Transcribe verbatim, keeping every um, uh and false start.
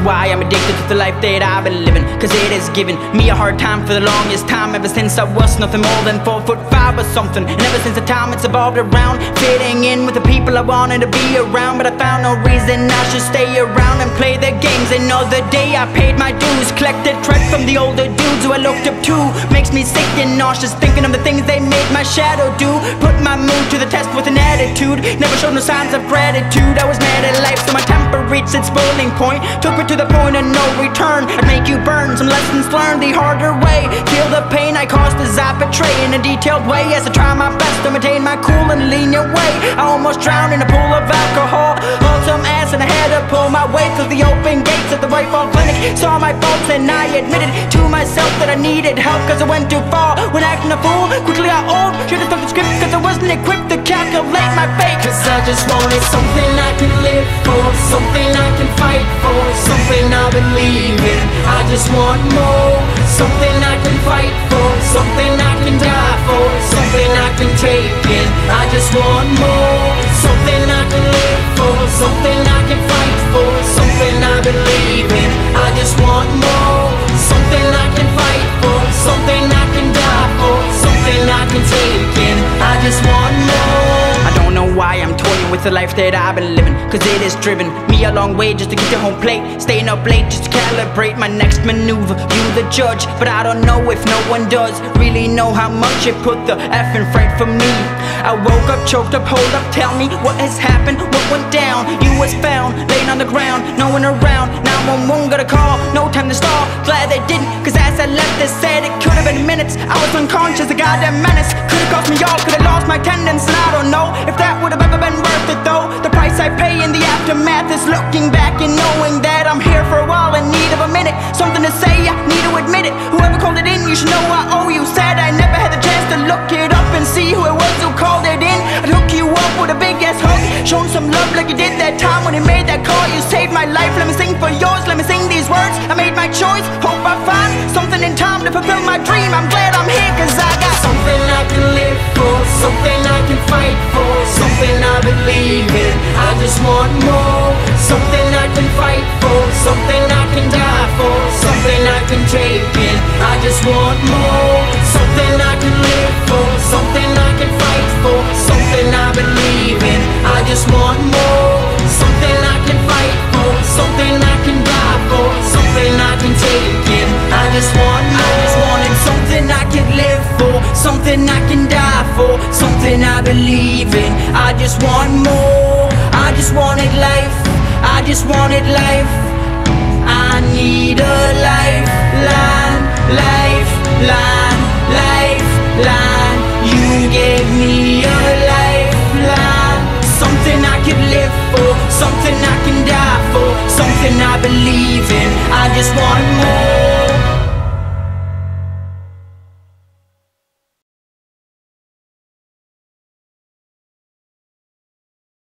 why I'm addicted to the life that I've been living, cause it has given me a hard time for the longest time. Ever since I was nothing more than four foot five or something. And ever since the time it's evolved around fitting in with the people I wanted to be around. But I found no reason I should stay around and play the games. Another day I paid my dues, collected credit from the older dudes who I looked up to. Makes me sick and nauseous thinking of the things they made my shadow do. Put my mood to the test with an attitude, never showed no signs of gratitude. I was mad at life so my temper reached its boiling point. Took me to the point of no return. I'd make you burn some lessons learned the harder way. Feel the pain I caused as I betray in a detailed way, as I try my best to maintain my cool and lenient way. I almost drowned in a pool of alcohol, hauled some ass and I had to pull my way through the open gates of the Rifle Clinic. Saw my faults and I admitted to myself that I needed help, cause I went too far when acting a fool. Quickly got old, should've stuck the script cause I wasn't equipped to calculate my fate. Cause I just wanted something I can live for, something I can fight for, something I believe in. I just want more, something I can fight for, something I can die for, something I can take in. I just want more, something I can live for, something I can fight for, something I believe in. I just want more, something I can fight for, something I can die for, something I can take in. I just want more. I don't know why I'm toying with the life that I've been living, cause it has driven me a long way just to get to home plate. Staying up late just to calibrate my next maneuver. You the judge, but I don't know if no one does really know how much it put the effing freight for me. I woke up, choked up, hold up, tell me what has happened, what went down. You was found, laying on the ground, no one around. nine one one got a call, no time to stall. Glad they didn't, cause as I left they said it could have been minutes. I was unconscious, a goddamn menace. Could've cost me all, could've lost my tendons, and I don't know if that would've ever been worth it though. The price I pay in the aftermath is looking back and knowing that I'm here for a while in need of a minute. Something to say, I need to admit it. Whoever called it in, you should know I owe you. Said I never had the chance to look it up and see who it was who called it in. I'd hook you up with a big ass hug, shown some love like you did that time when you made that call. You saved my life, let me sing for yours, let me sing these words. I made my choice, hope I find something in time to fulfill my dream. I'm glad I'm here cause I got something I can live for, something I can fight for, something I believe in. I just want more, something I can fight for, something I can die for, something I can take in. I just want more, something I can live for, something I can fight for, something I believe in. I just want more, something I can fight for, something I can die for, something I can take in. I just want more. I just wanted something I can live for, something I can die for, something I believe in. I just want more, I just wanted life, I just wanted life. I need a lifeline, lifeline, lifeline. You gave me a lifeline, something I could live for, something I can die for, something I believe in. I just want more.